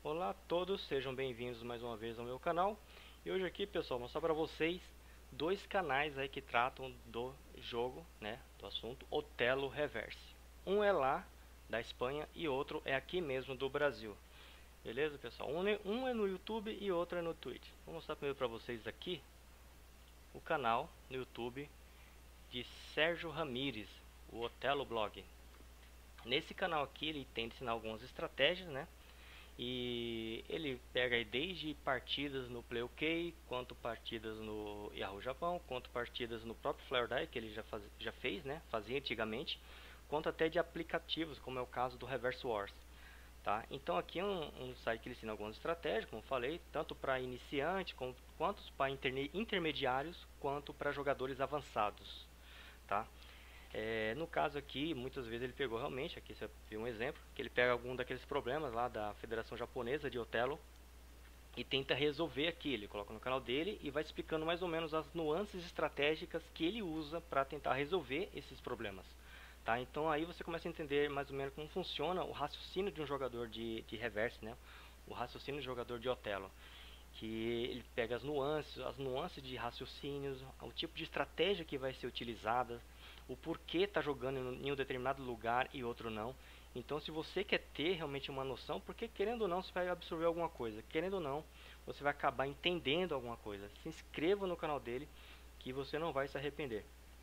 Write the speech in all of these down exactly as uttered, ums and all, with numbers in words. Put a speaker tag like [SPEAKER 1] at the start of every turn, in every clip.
[SPEAKER 1] Olá a todos, sejam bem-vindos mais uma vez ao meu canal. E hoje aqui, pessoal, vou mostrar para vocês dois canais aí que tratam do jogo, né, do assunto Otelo Reverse. Um é lá da Espanha e outro é aqui mesmo do Brasil. Beleza, pessoal? Um é, um é no YouTube e outro é no Twitch. Vou mostrar primeiro para vocês aqui o canal no YouTube de Sérgio Ramírez, o Otelo Blog. Nesse canal aqui ele tenta ensinar algumas estratégias, né? E ele pega aí desde partidas no PlayOK, quanto partidas no Yahoo Japão, quanto partidas no próprio FlyerDie, que ele já, faz, já fez, né? Fazia antigamente, quanto até de aplicativos, como é o caso do Reverse Wars. Tá? Então aqui é um, um site que ele ensina algumas estratégias, como falei, tanto para iniciantes, com, quanto para intermediários, quanto para jogadores avançados. Tá? É, no caso aqui, muitas vezes ele pegou realmente, aqui você viu um exemplo, que ele pega algum daqueles problemas lá da Federação Japonesa de Otelo e tenta resolver aqui. Ele coloca no canal dele e vai explicando mais ou menos as nuances estratégicas que ele usa para tentar resolver esses problemas. Tá? Então aí você começa a entender mais ou menos como funciona o raciocínio de um jogador de, de reverse, né? O raciocínio do jogador de Otelo, que ele pega as nuances, as nuances de raciocínios, o tipo de estratégia que vai ser utilizada, o porquê está jogando em um determinado lugar e outro não. Então, se você quer ter realmente uma noção, porque querendo ou não você vai absorver alguma coisa, querendo ou não você vai acabar entendendo alguma coisa. Se inscreva no canal dele que você não vai se arrepender.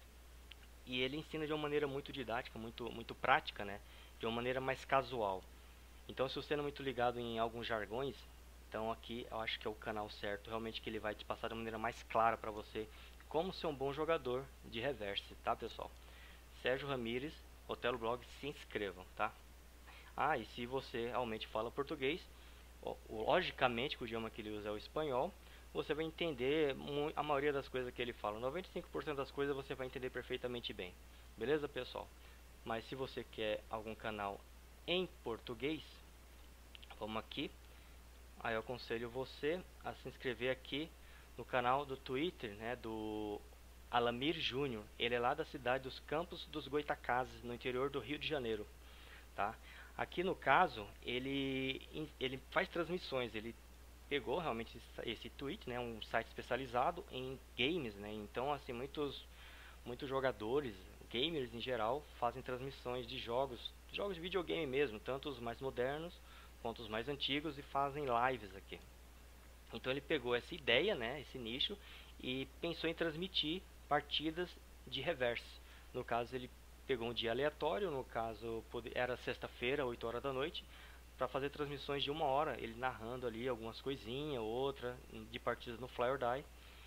[SPEAKER 1] E ele ensina de uma maneira muito didática, muito, muito prática, né? De uma maneira mais casual. Então, se você não é muito ligado em alguns jargões, então aqui eu acho que é o canal certo, realmente, que ele vai te passar de maneira mais clara para você como ser um bom jogador de reverse, tá, pessoal? Sérgio Ramírez, Otelo Blog, se inscrevam, tá? Ah, e se você realmente fala português, logicamente que o idioma que ele usa é o espanhol, você vai entender a maioria das coisas que ele fala. noventa e cinco por cento das coisas você vai entender perfeitamente bem. Beleza, pessoal? Mas se você quer algum canal em português, vamos aqui. Aí eu aconselho você a se inscrever aqui no canal do Twitter, né, do Alamir Júnior. Ele é lá da cidade dos Campos dos Goitacazes, no interior do Rio de Janeiro, tá? Aqui no caso, ele ele faz transmissões, ele pegou realmente esse tweet, né, um site especializado em games, né? Então, assim, muitos muitos jogadores, gamers em geral, fazem transmissões de jogos, jogos de videogame mesmo, tanto os mais modernos quanto os mais antigos, e fazem lives aqui. Então ele pegou essa ideia, né, esse nicho, e pensou em transmitir partidas de reverse. No caso, ele pegou um dia aleatório, no caso era sexta-feira, oito horas da noite, para fazer transmissões de uma hora, ele narrando ali algumas coisinhas, outra de partidas no Fly or Die.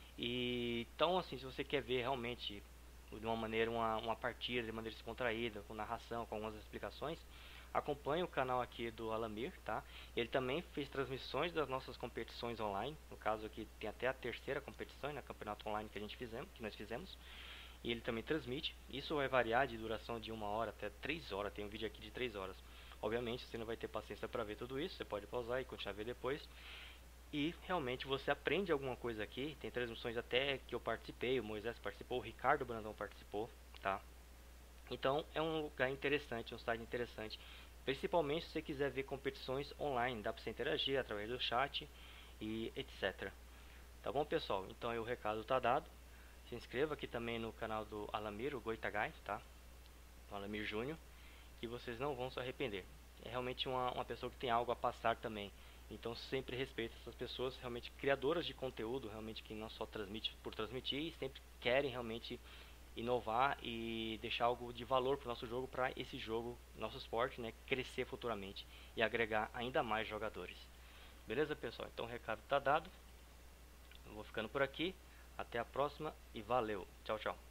[SPEAKER 1] E então, assim, se você quer ver realmente de uma maneira uma, uma partida de maneira descontraída, com narração, com algumas explicações, acompanhe o canal aqui do Alamir, tá? Ele também fez transmissões das nossas competições online, no caso aqui tem até a terceira competição, na campeonato online que a gente fizemos, que nós fizemos, e ele também transmite. Isso vai variar de duração de uma hora até três horas. Tem um vídeo aqui de três horas. Obviamente você não vai ter paciência para ver tudo isso, você pode pausar e continuar a ver depois. E realmente você aprende alguma coisa aqui. Tem transmissões até que eu participei, o Moisés participou, o Ricardo Brandão participou, tá? Então é um lugar interessante, um site interessante, principalmente se você quiser ver competições online, dá para você interagir através do chat e etc. Tá bom, pessoal? Então aí o recado tá dado. Se inscreva aqui também no canal do Alamir, o Goitagai, tá? O Alamir Júnior, que vocês não vão se arrepender. É realmente uma, uma pessoa que tem algo a passar também. Então sempre respeito essas pessoas, realmente criadoras de conteúdo, realmente que não só transmite por transmitir, e sempre querem realmente inovar e deixar algo de valor para o nosso jogo, para esse jogo, nosso esporte, né, crescer futuramente e agregar ainda mais jogadores. Beleza, pessoal? Então o recado está dado. Eu vou ficando por aqui. Até a próxima e valeu. Tchau, tchau.